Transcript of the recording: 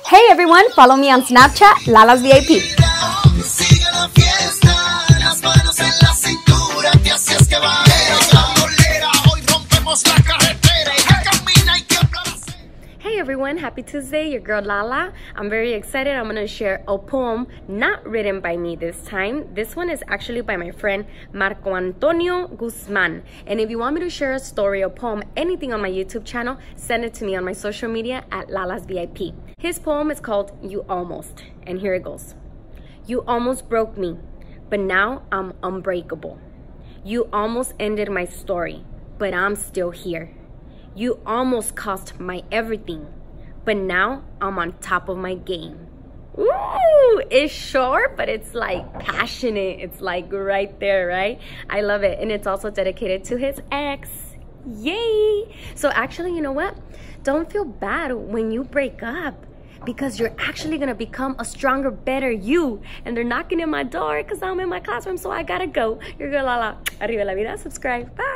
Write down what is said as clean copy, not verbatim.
Hey everyone, follow me on Snapchat, Lala's VIP. Hey everyone, happy Tuesday, your girl Lala. I'm very excited. I'm gonna share a poem not written by me this time. This one is actually by my friend Marco Antonio Guzman. And if you want me to share a story, a poem, anything on my YouTube channel, send it to me on my social media at Lala's VIP. His poem is called You Almost, and here it goes. You almost broke me, but now I'm unbreakable. You almost ended my story, but I'm still here. You almost cost my everything, but now I'm on top of my game. Ooh, it's short, but it's like passionate. It's like right there, right? I love it. And it's also dedicated to his ex. Yay! So actually, you know what? Don't feel bad when you break up, because you're actually gonna become a stronger, better you. And they're knocking at my door because I'm in my classroom, so I gotta go. Your girl Lala. Arriba la vida. Subscribe. Bye.